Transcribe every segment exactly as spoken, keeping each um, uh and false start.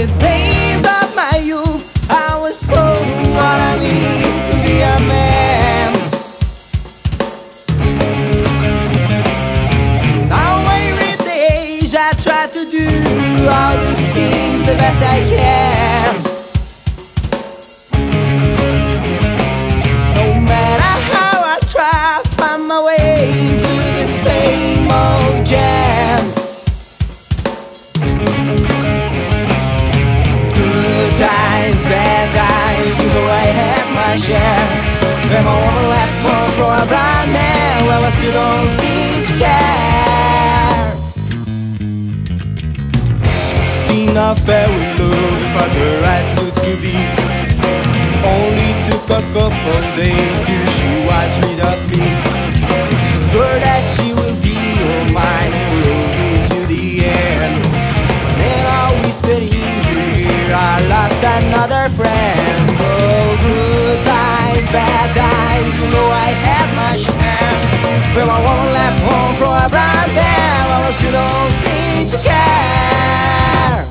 the days of my youth, I was told what I means to be a man. Now every day I try to do all these things the best I can. No matter how I try, I find my way into the same old jam. Good times, bad times, you know I had my share. When my woman left home for a blind man, well, I still don't seem to care. Sixteen, I fell in love with other as it could be. Only took a couple days till she was rid of me. She swore that she would be all mine and love me to the end. But then I whispered in her ear, I lost another friend. Oh, good times, bad times, you know I had my share. When my woman left home for a blind man, well, I still don't seem to care.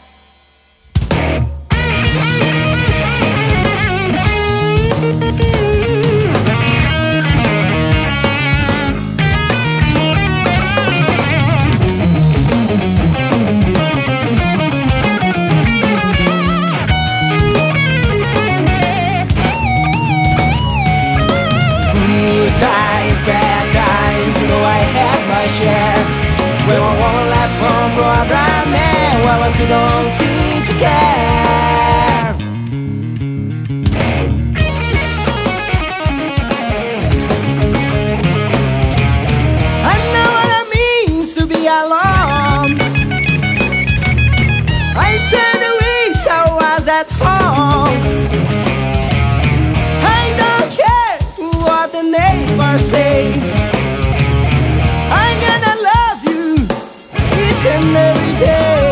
Times, bad times, you know I had my share. When my woman left home for a blind man, well, I still don't seem to care. I know what it means to be alone. I sure wish I was at home. The neighbors say I'm gonna love you each and every day.